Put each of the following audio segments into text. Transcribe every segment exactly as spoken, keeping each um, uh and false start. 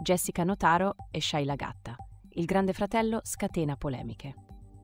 Jessica Notaro e Shaila Gatta. Il Grande Fratello scatena polemiche.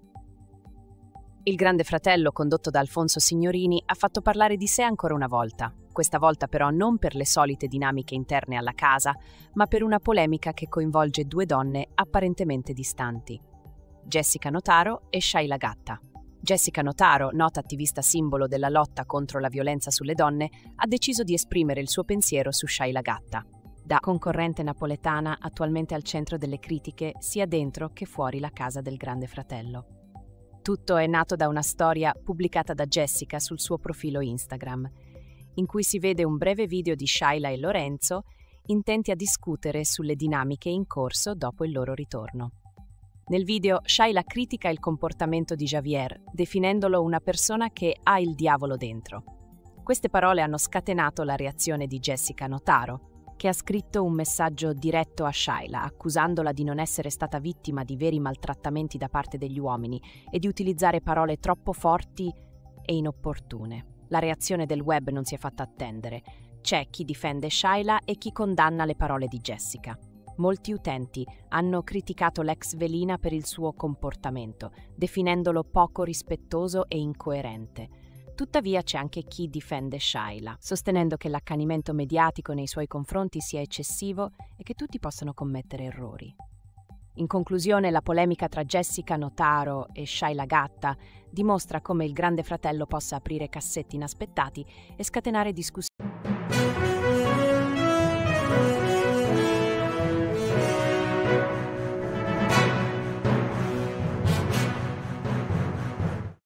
Il Grande Fratello, condotto da Alfonso Signorini, ha fatto parlare di sé ancora una volta. Questa volta però non per le solite dinamiche interne alla casa, ma per una polemica che coinvolge due donne apparentemente distanti. Jessica Notaro e Shaila Gatta. Jessica Notaro, nota attivista simbolo della lotta contro la violenza sulle donne, ha deciso di esprimere il suo pensiero su Shaila Gatta. Da concorrente napoletana, attualmente al centro delle critiche sia dentro che fuori la casa del Grande Fratello. Tutto è nato da una storia pubblicata da Jessica sul suo profilo Instagram, in cui si vede un breve video di Shaila e Lorenzo intenti a discutere sulle dinamiche in corso dopo il loro ritorno. Nel video Shaila critica il comportamento di Javier, definendolo una persona che ha il diavolo dentro. Queste parole hanno scatenato la reazione di Jessica Notaro, che ha scritto un messaggio diretto a Shaila, accusandola di non essere stata vittima di veri maltrattamenti da parte degli uomini e di utilizzare parole troppo forti e inopportune. La reazione del web non si è fatta attendere. C'è chi difende Shaila e chi condanna le parole di Jessica. Molti utenti hanno criticato l'ex velina per il suo comportamento, definendolo poco rispettoso e incoerente. Tuttavia c'è anche chi difende Shaila, sostenendo che l'accanimento mediatico nei suoi confronti sia eccessivo e che tutti possano commettere errori. In conclusione, la polemica tra Jessica Notaro e Shaila Gatta dimostra come il Grande Fratello possa aprire cassetti inaspettati e scatenare discussioni.